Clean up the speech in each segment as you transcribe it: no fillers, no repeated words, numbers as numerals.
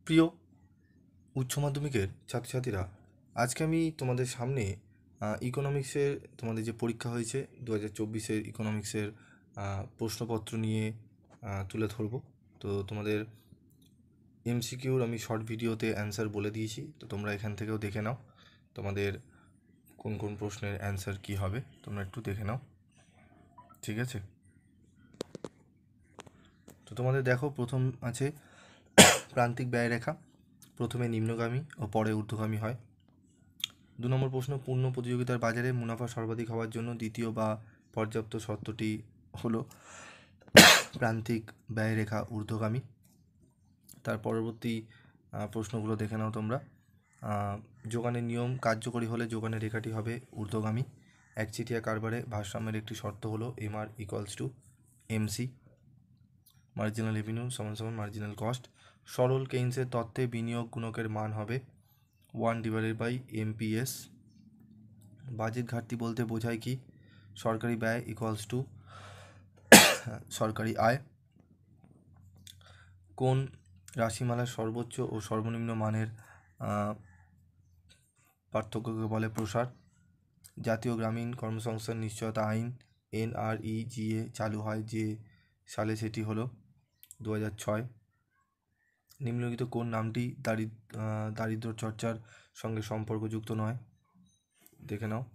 প্রিয় উচ্চ মাধ্যমিকের ছাত্রছাত্রীরা, আজকে আমি তোমাদের সামনে ইকোনমিক্সের তোমাদের যে পরীক্ষা হয়েছে 2024-এর ইকোনমিক্সের প্রশ্নপত্র নিয়ে তুলে ধরবো। তো তোমাদের এমসিকিউর আমি শর্ট ভিডিওতে অ্যান্সার বলে দিয়েছি, তো তোমরা এখান থেকেও দেখে নাও তোমাদের কোন কোন প্রশ্নের অ্যান্সার কী হবে, তোমরা একটু দেখে নাও, ঠিক আছে? তো তোমাদের দেখো, প্রথম আছে প্রান্তিক ব্যয়রেখা প্রথমে নিম্নগামী ও পরে ঊর্ধ্বগামী হয়। 2 নম্বর প্রশ্ন, পূর্ণ প্রতিযোগিতার বাজারে মুনাফা সর্বাধিক হওয়ার জন্য দ্বিতীয় বা পর্যাপ্ত শর্তটি হলো প্রান্তিক ব্যয়রেখা ঊর্ধ্বগামী। তার পরবর্তী প্রশ্নগুলো দেখে নাও তোমরা। যোগানের নিয়ম কার্যকরী হলে যোগানের রেখাটি হবে ঊর্ধ্বগামী। একচেটিয়া কারবারে ভারসাম্যের একটি শর্ত হলো MR = MC, marginal revenue = marginal cost. সরল কেইন্সের তত্ত্বে বিনিয়োগ গুণকের মান হবে 1/MPS। বাজেট ঘাটতি বলতে বোঝায় কি? সরকারি ব্যয় = সরকারি আয়। কোন রাশিমালার সর্বোচ্চ ও সর্বনিম্ন মানের পার্থক্যকে বলে প্রসার? জাতীয় গ্রামীণ কর্মসংস্থান নিশ্চয়তা আইন NREGA চালু হয় যে সালে, সেটি হলো 2006। নিম্নলিখিত কোন নামটি দারিদ্র চর্চার সঙ্গে সম্পর্কযুক্ত নয়? দেখে নাও।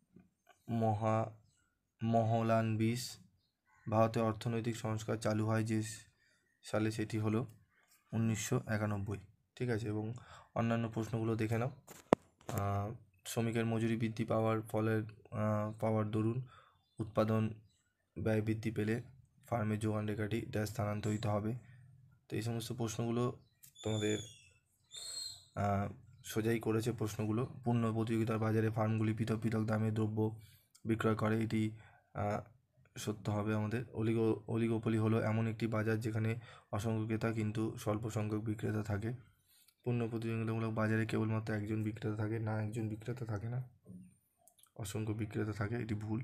মহলানবিশ। ভারতে অর্থনৈতিক সংস্কার চালু হয় যে সালে, সেটি হলো 1991, ঠিক আছে? এবং অন্যান্য প্রশ্নগুলো দেখে নাও। শ্রমিকের মজুরি বৃদ্ধি পাওয়ার দরুন উৎপাদন ব্যয় বৃদ্ধি পেলে ফার্মের যোগান রেখাটি ড্যাশ স্থানান্তরিত হবে। তো এই সমস্ত প্রশ্নগুলো তোমাদের সোজাই করেছে প্রশ্নগুলো। পূর্ণ প্রতিযোগিতার বাজারে ফার্মগুলি পৃথক পৃথক দামে দ্রব্য বিক্রয় করে, এটি সত্য হবে আমাদের। অলিগোপলি হলো এমন একটি বাজার যেখানে অসংখ্য ক্রেতা কিন্তু স্বল্প সংখ্যক বিক্রেতা থাকে। পূর্ণ প্রতিযোগিতামূলক বাজারে কেবলমাত্র একজন বিক্রেতা থাকে না, একজন বিক্রেতা থাকে না, অসংখ্য বিক্রেতা থাকে, এটি ভুল,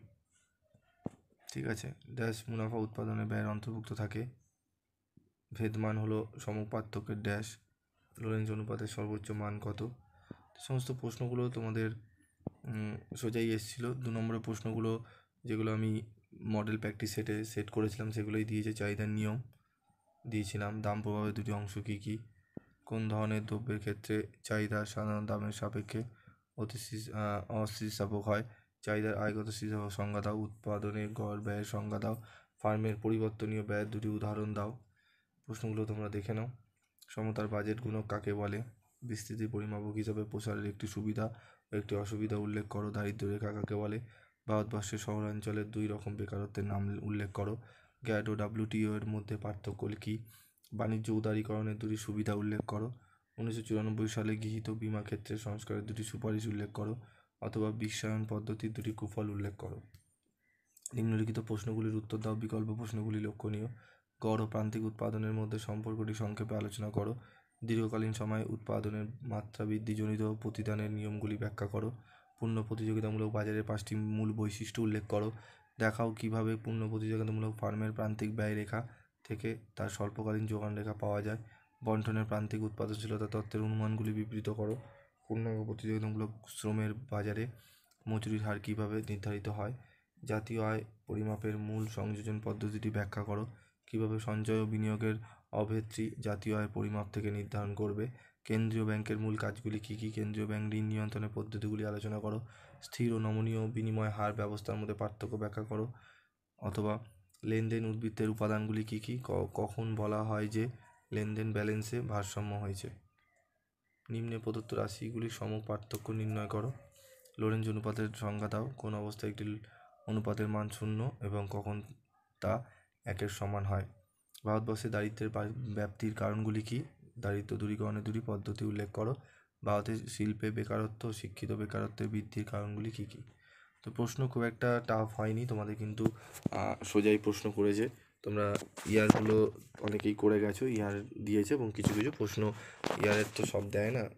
ঠিক আছে? ড্যাশ মুনাফা উৎপাদনে ব্যয়ের অন্তর্ভুক্ত থাকে। ভেদমান হলো সমপার্থক্যের ড্যাশ। লোরেন্জ অনুপাতের সর্বোচ্চ মান কত? সমস্ত প্রশ্নগুলো তোমাদের সোজাই এসেছিলো। 2 নম্বরের প্রশ্নগুলো যেগুলো আমি মডেল প্র্যাকটিস সেট করেছিলাম সেগুলোই দিয়েছে। চাহিদার নিয়ম দিয়েছিলাম। দাম প্রভাবের দুটি অংশ কী কী? কোন ধরনের দ্রব্যের ক্ষেত্রে চাহিদা সাধারণ দামের সাপেক্ষে অস্থিতিস্থাপক হয়? চাহিদার আয়গত স্থিতিস্থাপক সংজ্ঞা দাও। উৎপাদনের গড় ব্যয়ের সংজ্ঞা দাও। ফার্মের পরিবর্তনীয় ব্যয়ের দুটি উদাহরণ দাও। প্রশ্নগুলো তোমরা দেখে নাও। সমতার বাজেট গুণক কাকে বলে? বিস্তৃতি পরিমাপক হিসাবে প্রসারের একটি সুবিধা ও একটি অসুবিধা উল্লেখ করো। দারিদ্র্য রেখা কাকে বলে? ভারতবর্ষের শহরাঞ্চলের 2 রকম বেকারত্বের নাম উল্লেখ করো। গ্যাট ও WTO এর মধ্যে পার্থক্য কী? বাণিজ্য উদারীকরণের দুটি সুবিধা উল্লেখ করো। 1994 সালে গৃহীত বিমা ক্ষেত্রের সংস্কারের দুটি সুপারিশ উল্লেখ করো, অথবা বিশ্বায়ন পদ্ধতির দুটি কুফল উল্লেখ করো। নিম্নলিখিত প্রশ্নগুলির উত্তর দাও। বিকল্প প্রশ্নগুলি লক্ষণীয়। গড় ও প্রান্তিক উৎপাদনের মধ্যে সম্পর্কটি সংক্ষেপে আলোচনা করো। দীর্ঘকালীন সময়ে উৎপাদনের মাত্রা বৃদ্ধিজনিত প্রতিদানের নিয়মগুলি ব্যাখ্যা করো। পূর্ণ প্রতিযোগিতামূলক বাজারের 5টি মূল বৈশিষ্ট্য উল্লেখ করো। দেখাও কিভাবে পূর্ণ প্রতিযোগিতামূলক ফার্মের প্রান্তিক ব্যয় রেখা থেকে তার স্বল্পকালীন যোগান রেখা পাওয়া যায়। বন্টনের প্রান্তিক উৎপাদনশীলতা তত্ত্বের অনুমানগুলি বিবৃত করো। পূর্ণাঙ্গ প্রতিযোগিতামূলক শ্রমের বাজারে মজুরির হার কীভাবে নির্ধারিত হয়? জাতীয় আয় পরিমাপের মূল সংযোজন পদ্ধতিটি ব্যাখ্যা করো। কীভাবে সঞ্চয় ও বিনিয়োগের অভিত্তি জাতীয় আয় পরিমাপ থেকে নির্ধারণ করবে? কেন্দ্রীয় ব্যাংকের মূল কাজগুলি কী কী? কেন্দ্রীয় ব্যাংক ঋণ নিয়ন্ত্রণের পদ্ধতিগুলি আলোচনা করো। স্থির ও নমনীয় বিনিময় হার ব্যবস্থার মধ্যে পার্থক্য ব্যাখ্যা করো। অথবা লেনদেন উদ্বৃত্তের উপাদানগুলি কী কী? কখন বলা হয় যে লেনদেন ব্যালেন্সে ভারসাম্য হয়েছে? নিম্নে প্রদত্ত রাশিগুলির সমপার্থক্য নির্ণয় করো। লোরেঞ্জ অনুপাতের সংজ্ঞা দাও। কোন অবস্থায় একটি অনুপাতের মান 0 এবং কখন তা 1-এর সমান হয়? ভারতবর্ষে দারিদ্র্যের ব্যাপ্তির কারণগুলি কী? দারিদ্র্য দূরীকরণের দুটি পদ্ধতি উল্লেখ করো। ভারতের শিল্পে বেকারত্ব ও শিক্ষিত বেকারত্বের বৃদ্ধির কারণগুলি কী কী? তো প্রশ্ন খুব একটা টাফ হয়নি, তোমাদের কিন্তু সোজাই প্রশ্ন করেছে। তোমরা ইয়ারগুলো অনেকেই করে গেছো, ইয়ার দিয়েছে, এবং কিছু কিছু প্রশ্ন ইয়ারের তো সব দেয় না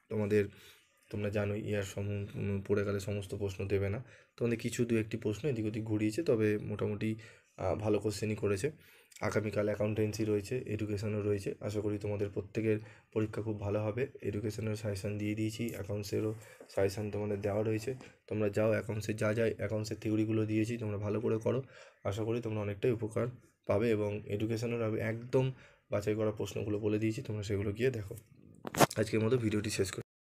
তোমরা জানো ইয়ার পড়ে গেলে সমস্ত প্রশ্ন দেবে না। তোমাদের কিছু 2-1টি প্রশ্ন এদিক ওদিক ঘুরিয়েছে, তবে মোটামুটি ভালো কোশ্চেনই করেছে। আগামীকাল অ্যাকাউন্টেন্সি রয়েছে, এডুকেশনও রয়েছে। আশা করি তোমাদের প্রত্যেকের পরীক্ষা খুব ভালো হবে। এডুকেশনের সাজেশান দিয়ে দিয়েছি, অ্যাকাউন্টসেরও সাজেশান তোমাদের দেওয়া রয়েছে। তোমরা যাও, অ্যাকাউন্টসের যা অ্যাকাউন্টসের থিওরিগুলো দিয়েছি, তোমরা ভালো করে করো। আশা করি তোমরা অনেকটাই উপকার পাবে, এবং এডুকেশনের আমি একদম বাছাই করা প্রশ্নগুলো বলে দিয়েছি, তোমরা সেগুলো গিয়ে দেখো। আজকের মতো ভিডিওটি শেষ করি।